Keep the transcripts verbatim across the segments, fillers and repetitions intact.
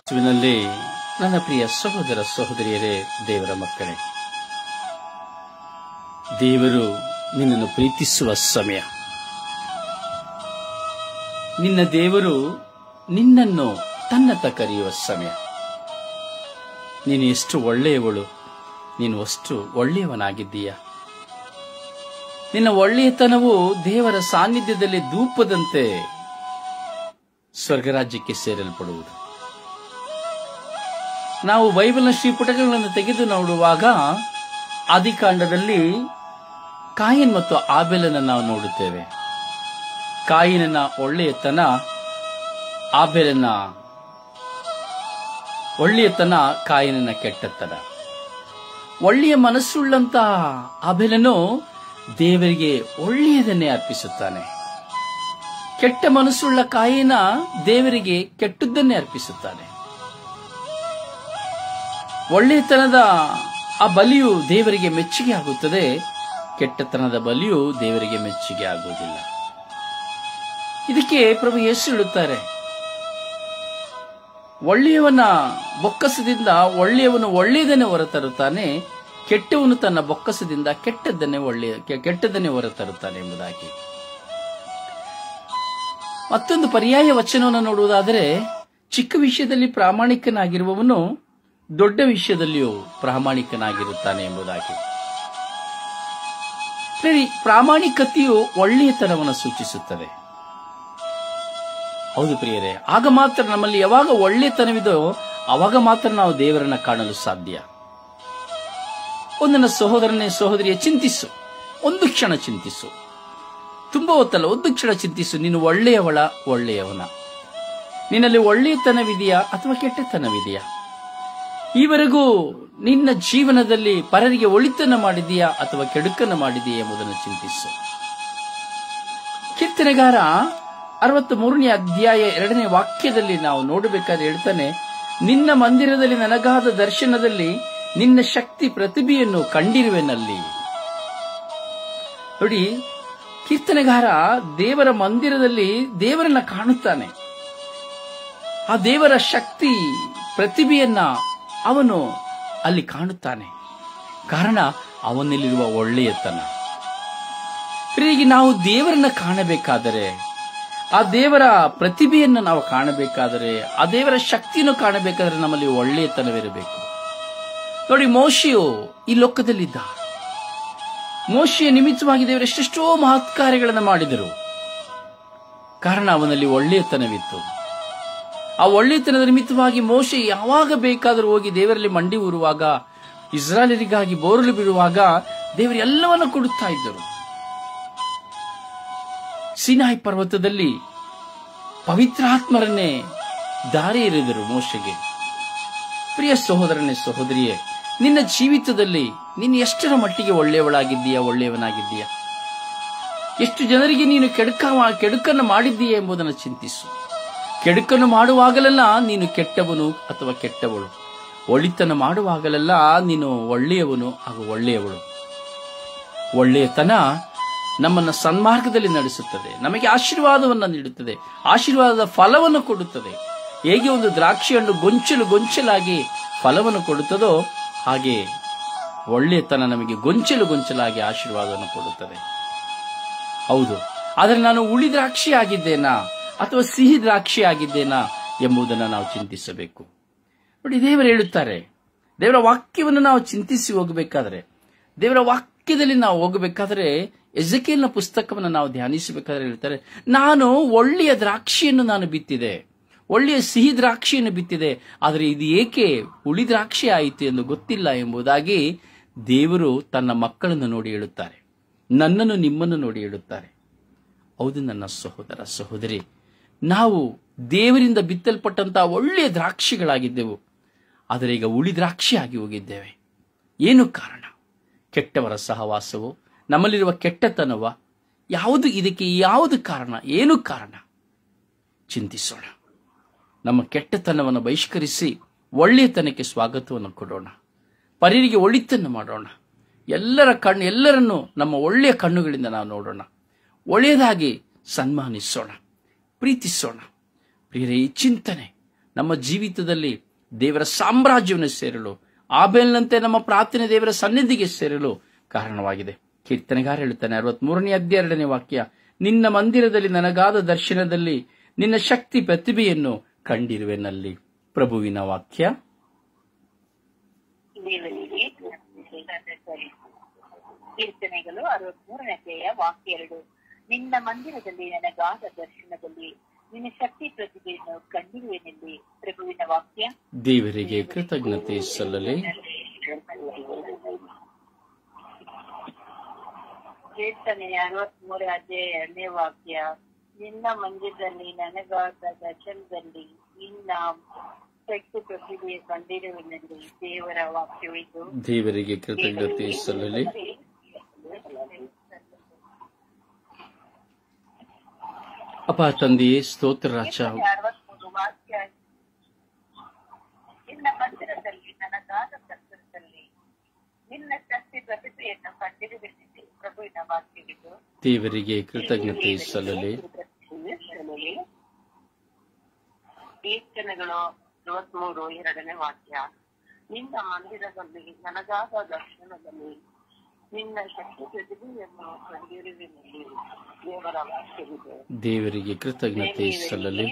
ಯೇಸುವಿನಲ್ಲಿ ನನ್ನ ಪ್ರಿಯ ಸಹೋದರ ಸಹೋದರಿಯರೇ, ದೇವರ ಮಕ್ಕಳೇ, ದೇವರು ನಿನ್ನನ್ನು ಪ್ರೀತಿಸುವ ಸಮಯ. ನಿನ್ನ ದೇವರು ನಿನ್ನನ್ನು ತನ್ನತ್ತ ಕರೆಯುವ ಸಮಯ. ನೀನು ಎಷ್ಟು ಒಳ್ಳೆಯವಳು, ನೀನು ಅಷ್ಟು ಒಳ್ಳೆಯವನಾಗಿದ್ದೀಯ. ನಿನ್ನ ಒಳ್ಳೆಯತನವು ದೇವರ ಸಾನ್ನಿಧ್ಯದಲ್ಲಿ ಧೂಪದಂತೆ ಸ್ವರ್ಗರಾಜ್ಯಕ್ಕೆ ಸೇರಲ್ಪಡುವುದು. ನಾವು ಬೈಬಲ್ನ ಶ್ರೀಪುಟಗಳನ್ನು ತೆಗೆದು ನೋಡುವಾಗ ಆದಿಕಾಂಡದಲ್ಲಿ ಕಾಯಿನ್ ಮತ್ತು ಆಬೇಲನ್ನು ನಾವು ನೋಡುತ್ತೇವೆ. ಕಾಯಿನನ ಒಳ್ಳೆಯತನ, ಆಬೇಲನ ಒಳ್ಳೆಯತನ, ಕಾಯಿನನ ಕೆಟ್ಟತನ. ಒಳ್ಳೆಯ ಮನಸ್ಸುಳ್ಳಂತಹ ಆಬೇಲನು ದೇವರಿಗೆ ಒಳ್ಳೆಯದನ್ನೇ ಅರ್ಪಿಸುತ್ತಾನೆ. ಕೆಟ್ಟ ಮನಸ್ಸುಳ್ಳ ಕಾಯಿನ ದೇವರಿಗೆ ಕೆಟ್ಟದ್ದನ್ನೇ ಅರ್ಪಿಸುತ್ತಾನೆ. ಒಳ್ಳೆಯತನದ ಆ ಬಲಿಯು ದೇವರಿಗೆ ಮೆಚ್ಚುಗೆ ಆಗುತ್ತದೆ, ಕೆಟ್ಟತನದ ಬಲಿಯು ದೇವರಿಗೆ ಮೆಚ್ಚುಗೆ ಆಗುವುದಿಲ್ಲ. ಇದಕ್ಕೆ ಪ್ರಭು ಯೇಸು ಹೇಳುತ್ತಾರೆ, ಒಳ್ಳೆಯವನ ಬೊಕ್ಕಸದಿಂದ ಒಳ್ಳೆಯವನು ಒಳ್ಳೆಯದನ್ನೇ ಹೊರತರುತ್ತಾನೆ, ಕೆಟ್ಟವನು ತನ್ನ ಬೊಕ್ಕಸದಿಂದ ಕೆಟ್ಟದ್ದನ್ನೇ ಒಳ್ಳೆಯ ಕೆಟ್ಟದನ್ನೇ ಹೊರತರುತ್ತಾನೆ ಎಂಬುದಾಗಿ. ಮತ್ತೊಂದು ಪರ್ಯಾಯ ವಚನವನ್ನು ನೋಡುವುದಾದರೆ, ಚಿಕ್ಕ ವಿಷಯದಲ್ಲಿ ಪ್ರಾಮಾಣಿಕನಾಗಿರುವವನು ದೊಡ್ಡ ವಿಷಯದಲ್ಲಿಯೂ ಪ್ರಾಮಾಣಿಕನಾಗಿರುತ್ತಾನೆ ಎಂಬುದಾಗಿ. ಸರಿ, ಪ್ರಾಮಾಣಿಕತೆಯು ಒಳ್ಳೆಯತನವನ್ನು ಸೂಚಿಸುತ್ತದೆ. ಹೌದು ಪ್ರಿಯರೇ, ಆಗ ಮಾತ್ರ ನಮ್ಮಲ್ಲಿ ಯಾವಾಗ ಒಳ್ಳೆಯತನವಿದೋ ಆವಾಗ ಮಾತ್ರ ನಾವು ದೇವರನ್ನ ಕಾಣಲು ಸಾಧ್ಯ. ಒಂದನ್ನ ಸಹೋದರನೇ ಸಹೋದರಿಯ ಚಿಂತಿಸು, ಒಂದು ಕ್ಷಣ ಚಿಂತಿಸು, ತುಂಬಾ ಹೊತ್ತಲ್ಲ, ಒಂದು ಕ್ಷಣ ಚಿಂತಿಸು. ನೀನು ಒಳ್ಳೆಯವಳ, ಒಳ್ಳೆಯವನ? ನಿನ್ನಲ್ಲಿ ಒಳ್ಳೆಯತನವಿದೆಯಾ ಅಥವಾ ಕೆಟ್ಟತನವಿದೆಯಾ? ಈವರೆಗೂ ನಿನ್ನ ಜೀವನದಲ್ಲಿ ಪರರಿಗೆ ಒಳಿತನ್ನು ಮಾಡಿದೆಯಾ ಅಥವಾ ಕೆಡುಕನ್ನು ಮಾಡಿದೆಯಾ ಎಂಬುದನ್ನು ಚಿಂತಿಸು. ಕೀರ್ತನೆಗಾರ ಅರವತ್ತ್ ಮೂರನೇ ಅಧ್ಯಾಯ ಎರಡನೇ ವಾಕ್ಯದಲ್ಲಿ ನಾವು ನೋಡಬೇಕಾದ್ರೆ ಹೇಳ್ತಾನೆ, ನಿನ್ನ ಮಂದಿರದಲ್ಲಿ ನನಗಾದ ದರ್ಶನದಲ್ಲಿ ನಿನ್ನ ಶಕ್ತಿ ಪ್ರತಿಭೆಯನ್ನು ಕಂಡಿರುವೆನಲ್ಲಿ. ನೋಡಿ, ಕೀರ್ತನೆಗಾರ ದೇವರ ಮಂದಿರದಲ್ಲಿ ದೇವರನ್ನ ಕಾಣುತ್ತಾನೆ. ಆ ದೇವರ ಶಕ್ತಿ ಪ್ರತಿಭೆಯನ್ನ ಅವನು ಅಲ್ಲಿ ಕಾಣುತ್ತಾನೆ. ಕಾರಣ ಅವನಲ್ಲಿರುವ ಒಳ್ಳೆಯತನ. ಹೀಗೆ ನಾವು ದೇವರನ್ನ ಕಾಣಬೇಕಾದರೆ, ಆ ದೇವರ ಪ್ರತಿಭೆಯನ್ನು ನಾವು ಕಾಣಬೇಕಾದರೆ, ಆ ದೇವರ ಶಕ್ತಿಯನ್ನು ಕಾಣಬೇಕಾದರೆ ನಮ್ಮಲ್ಲಿ ಒಳ್ಳೆಯತನವಿರಬೇಕು. ನೋಡಿ, ಮೋಶೆಯು ಈ ಲೋಕದಲ್ಲಿದ್ದ. ಮೋಶೆಯ ನಿಮಿತ್ತವಾಗಿ ದೇವರು ಎಷ್ಟೆಷ್ಟೋ ಮಹತ್ ಕಾರ್ಯಗಳನ್ನು ಮಾಡಿದರು. ಕಾರಣ ಅವನಲ್ಲಿ ಒಳ್ಳೆಯತನವಿತ್ತು. ಆ ಒಳ್ಳೆಯತನದ ನಿಮಿತ್ತವಾಗಿ ಮೋಶೆ ಯಾವಾಗ ಬೇಕಾದರೂ ಹೋಗಿ ದೇವರಲ್ಲಿ ಮಂಡಿ ಊರುವಾಗ, ಇಸ್ರಾಯೇಲರಿಗಾಗಿ ಬೋರಲು ಬಿಡುವಾಗ ದೇವರು ಎಲ್ಲವನ್ನೂ ಕೊಡುತ್ತಾ ಇದ್ದರು. ಸೀನಾಯಿ ಪರ್ವತದಲ್ಲಿ ಪವಿತ್ರಾತ್ಮರನ್ನೇ ದಾರಿ ಎರೆದರು ಮೋಶೆಗೆ. ಪ್ರಿಯ ಸಹೋದರನೇ ಸಹೋದರಿಯೇ, ನಿನ್ನ ಜೀವಿತದಲ್ಲಿ ನೀನು ಎಷ್ಟರ ಮಟ್ಟಿಗೆ ಒಳ್ಳೆಯವಳಾಗಿದ್ದೀಯಾ, ಒಳ್ಳೆಯವನಾಗಿದ್ದೀಯಾ? ಎಷ್ಟು ಜನರಿಗೆ ನೀನು ಕೆಡುಕ ಕೆಡುಕನ್ನು ಮಾಡಿದ್ದೀಯಾ ಎಂಬುದನ್ನು ಚಿಂತಿಸು. ಕೆಡುಕನ್ನು ಮಾಡುವಾಗಲೆಲ್ಲ ನೀನು ಕೆಟ್ಟವನು ಅಥವಾ ಕೆಟ್ಟವಳು, ಒಳಿತನ ಮಾಡುವಾಗಲೆಲ್ಲ ನೀನು ಒಳ್ಳೆಯವನು ಹಾಗೂ ಒಳ್ಳೆಯವಳು. ಒಳ್ಳೆಯತನ ನಮ್ಮನ್ನು ಸನ್ಮಾರ್ಗದಲ್ಲಿ ನಡೆಸುತ್ತದೆ, ನಮಗೆ ಆಶೀರ್ವಾದವನ್ನು ನೀಡುತ್ತದೆ, ಆಶೀರ್ವಾದದ ಫಲವನ್ನು ಕೊಡುತ್ತದೆ. ಹೇಗೆ ಒಂದು ದ್ರಾಕ್ಷಿ ಹಣ್ಣು ಗೊಂಚಲು ಗೊಂಚಲಾಗಿ ಫಲವನ್ನು ಕೊಡುತ್ತದೋ ಹಾಗೆ ಒಳ್ಳೆಯತನ ನಮಗೆ ಗೊಂಚಲು ಗೊಂಚಲಾಗಿ ಆಶೀರ್ವಾದವನ್ನು ಕೊಡುತ್ತದೆ. ಹೌದು, ಆದರೆ ನಾನು ಹುಳಿ ದ್ರಾಕ್ಷಿ ಆಗಿದ್ದೇನಾ ಅಥವಾ ಸಿಹಿ ದ್ರಾಕ್ಷಿ ಆಗಿದ್ದೇನಾ ಎಂಬುದನ್ನು ನಾವು ಚಿಂತಿಸಬೇಕು. ನೋಡಿ, ದೇವರು ಹೇಳುತ್ತಾರೆ, ದೇವರ ವಾಕ್ಯವನ್ನು ನಾವು ಚಿಂತಿಸಿ ಹೋಗಬೇಕಾದ್ರೆ, ದೇವರ ವಾಕ್ಯದಲ್ಲಿ ನಾವು ಹೋಗಬೇಕಾದ್ರೆ, ಎಜೆಕೇಲನ ಪುಸ್ತಕವನ್ನು ನಾವು ಧ್ಯಾನಿಸಬೇಕಾದ್ರೆ ಹೇಳ್ತಾರೆ, ನಾನು ಒಳ್ಳೆಯ ದ್ರಾಕ್ಷಿಯನ್ನು ನಾನು ಬಿತ್ತಿದೆ, ಒಳ್ಳೆಯ ಸಿಹಿ ದ್ರಾಕ್ಷಿಯನ್ನು ಬಿತ್ತಿದೆ, ಆದರೆ ಇದು ಏಕೆ ಹುಳಿ ದ್ರಾಕ್ಷಿ ಆಯಿತು ಎಂದು ಗೊತ್ತಿಲ್ಲ ಎಂಬುದಾಗಿ ದೇವರು ತನ್ನ ಮಕ್ಕಳನ್ನು ನೋಡಿ ಹೇಳುತ್ತಾರೆ, ನನ್ನನ್ನು ನಿಮ್ಮನ್ನು ನೋಡಿ ಹೇಳುತ್ತಾರೆ. ಹೌದು ನನ್ನ ಸಹೋದರ ಸಹೋದರಿ, ನಾವು ದೇವರಿಂದ ಬಿತ್ತಲ್ಪಟ್ಟಂತಹ ಒಳ್ಳೆಯ ದ್ರಾಕ್ಷಿಗಳಾಗಿದ್ದೆವು, ಆದರೆ ಈಗ ಹುಳಿ ದ್ರಾಕ್ಷಿ ಆಗಿ ಹೋಗಿದ್ದೇವೆ. ಏನು ಕಾರಣ? ಕೆಟ್ಟವರ ಸಹವಾಸವು, ನಮ್ಮಲ್ಲಿರುವ ಕೆಟ್ಟತನವ, ಯಾವುದು? ಇದಕ್ಕೆ ಯಾವುದು ಕಾರಣ? ಏನು ಕಾರಣ? ಚಿಂತಿಸೋಣ. ನಮ್ಮ ಕೆಟ್ಟತನವನ್ನು ಬಹಿಷ್ಕರಿಸಿ ಒಳ್ಳೆಯತನಕ್ಕೆ ಸ್ವಾಗತವನ್ನು ಕೊಡೋಣ. ಪರರಿಗೆ ಒಳಿತನ್ನು ಮಾಡೋಣ. ಎಲ್ಲರ ಕಣ್ಣು ಎಲ್ಲರನ್ನು ನಮ್ಮ ಒಳ್ಳೆಯ ಕಣ್ಣುಗಳಿಂದ ನಾವು ನೋಡೋಣ. ಒಳ್ಳೆಯದಾಗಿ ಸನ್ಮಾನಿಸೋಣ, ಪ್ರೀತಿಸೋಣ. ಪ್ರಿಯರೇ, ಈ ಚಿಂತನೆ ನಮ್ಮ ಜೀವಿತದಲ್ಲಿ ದೇವರ ಸಾಮ್ರಾಜ್ಯವನ್ನು ಸೇರಲು, ಆಬೇಲ್ನಂತೆ ನಮ್ಮ ಪ್ರಾರ್ಥನೆ ದೇವರ ಸನ್ನಿಧಿಗೆ ಸೇರಲು ಕಾರಣವಾಗಿದೆ. ಕೀರ್ತನೆಗಾರ ಹೇಳುತ್ತಾನೆ ಅರವತ್ಮೂರನೇ ಅಧ್ಯಾಯ ಎರಡನೇ ವಾಕ್ಯ, ನಿನ್ನ ಮಂದಿರದಲ್ಲಿ ನನಗಾದ ದರ್ಶನದಲ್ಲಿ ನಿನ್ನ ಶಕ್ತಿ ಪ್ರತಿಭೆಯನ್ನು ಕಂಡಿರುವೆನಲ್ಲಿ. ಪ್ರಭುವಿನ ವಾಕ್ಯ. ಕೀರ್ತನೆಗಳು ಅರವತ್ಮೂರನೇ ಅಧ್ಯಾಯ ವಾಕ್ಯ ಎರಡು, ನಿನ್ನ ಮಂದಿರದಲ್ಲಿ ನನಗಾದ ದರ್ಶನದಲ್ಲಿ ನಿನ್ನ ಶಕ್ತಿ ಪ್ರತಿಭೆಯನ್ನು ಕಂಡಿರುವೆನೆಲ್ಲಿ. ಪ್ರಭುವಿನ ವಾಕ್ಯ. ದೇವರಿಗೆ ಕೃತಜ್ಞತೆ ಸಲ್ಲಲಿ. ಕೀರ್ತನೆ ಅರವತ್ಮೂರನೇ ಅಧ್ಯಾಯ ಎರಡನೇ ವಾಕ್ಯ, ನಿನ್ನ ಮಂದಿರದಲ್ಲಿ ನನಗಾದ ದರ್ಶನದಲ್ಲಿ ನಿನ್ನ ಶಕ್ತಿ ಪ್ರತಿಭೆಯ ಕಂಡಿರುವೆನೆಲ್ಲಿ. ದೇವರ ವಾಕ್ಯವಿದ್ದು. ದೇವರಿಗೆ ಕೃತಜ್ಞತೆ ಸಲ್ಲಲಿ. ಅಪ್ಪ ತಂದೆಯೇ ಸ್ತೋತ್ರ ರಾಜ. ಅರವತ್ಮೂರು ವಾಕ್ಯ, ನಿನ್ನ ಮಂದಿರದಲ್ಲಿ ನನಗಾದ ದರ್ಶನದಲ್ಲಿ ನಿನ್ನ ಶಕ್ತಿ ಪ್ರತಿಭೆಯನ್ನು ಕಂಡಿರುವೆನೆಲ್ಲಿ. ಪ್ರಭುವಿನ ವಾಕ್ಯವಿದ್ದು. ದೇವರಿಗೆ ಕೃತಜ್ಞತೆ ಸಲ್ಲಲಿ. ಕೀರ್ತನೆಗಳು ಅರವತ್ಮೂರು ಎರಡನೇ ವಾಕ್ಯ, ನಿನ್ನ ಮಂದಿರದಲ್ಲಿ ನನಗಾದ ದರ್ಶನದಲ್ಲಿ ನಿನ್ನ ಶಕ್ತಿ ಪ್ರತಿಭೆಯನ್ನು ಕಂಡಿರುವೆನೆಲ್ಲಿ. ದೇವರ ವಾಕ್ಯವಿದೆ. ದೇವರಿಗೆ ಕೃತಜ್ಞತೆ ಸಲ್ಲಲಿ.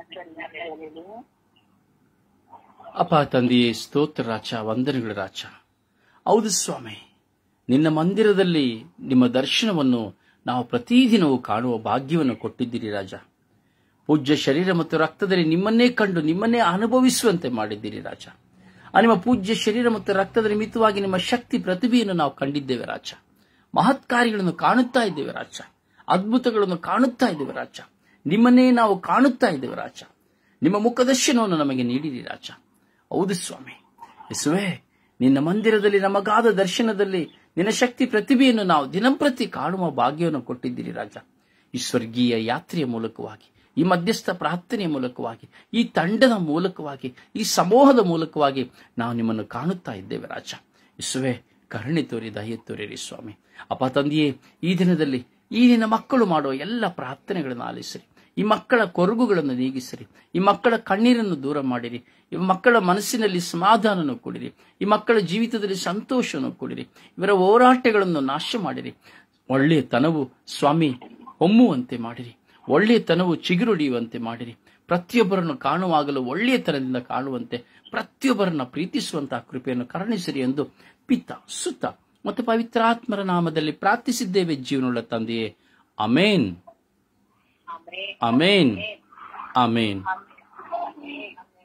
ಅಪ್ಪ ತಂದೆಯೇ ಸ್ತೋತ್ರ ರಾಜ, ವಂದನೆಗಳ ರಾಜ. ಹೌದು ಸ್ವಾಮಿ, ನಿನ್ನ ಮಂದಿರದಲ್ಲಿ ನಿಮ್ಮ ದರ್ಶನವನ್ನು ನಾವು ಪ್ರತಿದಿನವೂ ಕಾಣುವ ಭಾಗ್ಯವನ್ನು ಕೊಟ್ಟಿದ್ದೀರಿ ರಾಜ. ಪೂಜ್ಯ ಶರೀರ ಮತ್ತು ರಕ್ತದಲ್ಲಿ ನಿಮ್ಮನ್ನೇ ಕಂಡು ನಿಮ್ಮನ್ನೇ ಅನುಭವಿಸುವಂತೆ ಮಾಡಿದ್ದೀರಿ ರಾಜ. ಆ ನಿಮ್ಮ ಪೂಜ್ಯ ಶರೀರ ಮತ್ತು ರಕ್ತದ ನಿಮಿತ್ತವಾಗಿ ನಿಮ್ಮ ಶಕ್ತಿ ಪ್ರತಿಭೆಯನ್ನು ನಾವು ಕಂಡಿದ್ದೇವೆ ರಾಜ. ಮಹತ್ ಕಾರ್ಯಗಳನ್ನು ಕಾಣುತ್ತಾ ಇದ್ದೇವೆ ರಾಜ. ಅದ್ಭುತಗಳನ್ನು ಕಾಣುತ್ತಾ ಇದ್ದೇವೆ ರಾಜ. ನಿಮ್ಮನ್ನೇ ನಾವು ಕಾಣುತ್ತಾ ಇದ್ದೇವೆ ರಾಜ. ನಿಮ್ಮ ಮುಖದರ್ಶನವನ್ನು ನಮಗೆ ನೀಡಿರಿ ರಾಜ. ಹೌದು ಸ್ವಾಮಿ ಯೇಸುವೇ, ನಿನ್ನ ಮಂದಿರದಲ್ಲಿ ನಮಗಾದ ದರ್ಶನದಲ್ಲಿ ನಿನ್ನ ಶಕ್ತಿ ಪ್ರತಿಭೆಯನ್ನು ನಾವು ದಿನಂಪ್ರತಿ ಕಾಣುವ ಭಾಗ್ಯವನ್ನು ಕೊಟ್ಟಿದ್ದೀರಿ ರಾಜ. ಈ ಸ್ವರ್ಗೀಯ ಯಾತ್ರೆಯ ಮೂಲಕವಾಗಿ, ಈ ಮಧ್ಯಸ್ಥ ಪ್ರಾರ್ಥನೆಯ ಮೂಲಕವಾಗಿ, ಈ ತಂಡದ ಮೂಲಕವಾಗಿ, ಈ ಸಮೂಹದ ಮೂಲಕವಾಗಿ ನಾವು ನಿಮ್ಮನ್ನು ಕಾಣುತ್ತಾ ಇದ್ದೇವೆ ರಾಜ. ಯೇಸುವೇ, ಕರುಣೆ ತೋರಿ ದಯೆ ತೋರಿರಿ ಸ್ವಾಮಿ. ಅಪ್ಪ ತಂದೆಯೇ, ಈ ದಿನದಲ್ಲಿ ಈ ನಿನ್ನ ಮಕ್ಕಳು ಮಾಡುವ ಎಲ್ಲ ಪ್ರಾರ್ಥನೆಗಳನ್ನು ಆಲಿಸಿರಿ. ಈ ಮಕ್ಕಳ ಕೊರಗುಗಳನ್ನು ನೀಗಿಸಿರಿ. ಈ ಮಕ್ಕಳ ಕಣ್ಣೀರನ್ನು ದೂರ ಮಾಡಿರಿ. ಈ ಮಕ್ಕಳ ಮನಸ್ಸಿನಲ್ಲಿ ಸಮಾಧಾನವನ್ನು ಕೊಡಿರಿ. ಈ ಮಕ್ಕಳ ಜೀವಿತದಲ್ಲಿ ಸಂತೋಷವನ್ನು ಕೊಡಿರಿ. ಇವರ ಹೋರಾಟಗಳನ್ನು ನಾಶ ಮಾಡಿರಿ. ಒಳ್ಳೆಯ ತನವು ಸ್ವಾಮಿ ಹೊಮ್ಮುವಂತೆ ಮಾಡಿರಿ. ಒಳ್ಳೆಯ ತನವು ಚಿಗುರೊಡೆಯುವಂತೆ ಮಾಡಿರಿ. ಪ್ರತಿಯೊಬ್ಬರನ್ನು ಕಾಣುವಾಗಲೂ ಒಳ್ಳೆಯ ತನದಿಂದ ಕಾಣುವಂತೆ, ಪ್ರತಿಯೊಬ್ಬರನ್ನ ಪ್ರೀತಿಸುವಂತಹ ಕೃಪೆಯನ್ನು ಕರುಣಿಸಿರಿ ಎಂದು ಪಿತ, ಸುತ ಮತ್ತು ಪವಿತ್ರಾತ್ಮರ ನಾಮದಲ್ಲಿ ಪ್ರಾರ್ಥಿಸಿದ್ದೇವೆ ಜೀವನವುಳ್ಳ ತಂದೆಯೇ. Amen, amen, amen.